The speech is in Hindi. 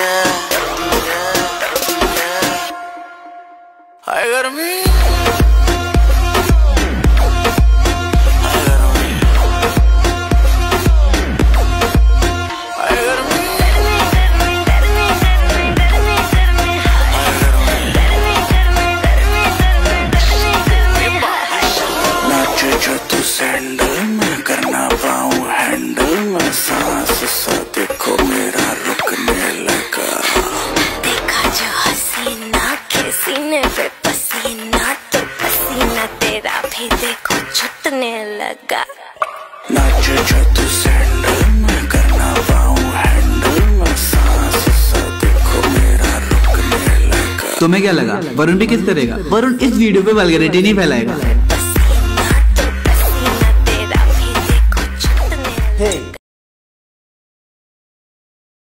हाय गर्मी सैंडल मैं करना पाऊं हैंडल में सांस सा देखो मेरा रुकने लगा। देखा जो हसीना के सीने पे पसीना तो पसीना तेरा भी देखो छूटने लगा। नाच जो तू सैंडल मैं करना पाऊं हैंडल में सांस सा देखो मेरा रुकने लगा। तुम्हें क्या लगा वरुण भी किस करेगा? वरुण इस वीडियो पे वल्गैरिटी नहीं फैलाएगा।